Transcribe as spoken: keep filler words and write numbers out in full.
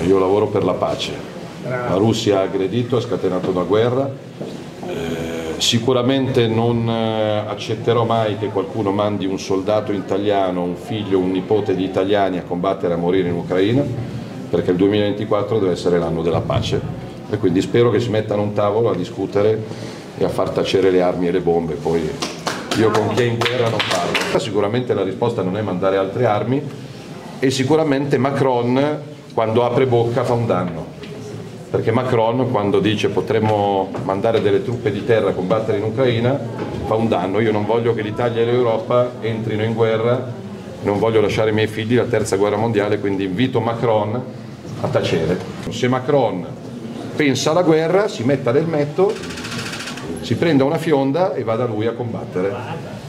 Io lavoro per la pace. La Russia ha aggredito, ha scatenato una guerra. Eh, sicuramente non eh, accetterò mai che qualcuno mandi un soldato italiano, un figlio, un nipote di italiani a combattere e a morire in Ucraina, perché il duemilaventiquattro deve essere l'anno della pace e quindi spero che si mettano a un tavolo a discutere e a far tacere le armi e le bombe. Poi io con chi è in guerra non parlo. Sicuramente la risposta non è mandare altre armi e sicuramente Macron quando apre bocca fa un danno, perché Macron quando dice potremmo mandare delle truppe di terra a combattere in Ucraina fa un danno. Io non voglio che l'Italia e l'Europa entrino in guerra, non voglio lasciare i miei figli alla terza guerra mondiale, quindi invito Macron a tacere. Se Macron pensa alla guerra si metta l'elmetto, si prenda una fionda e vada lui a combattere.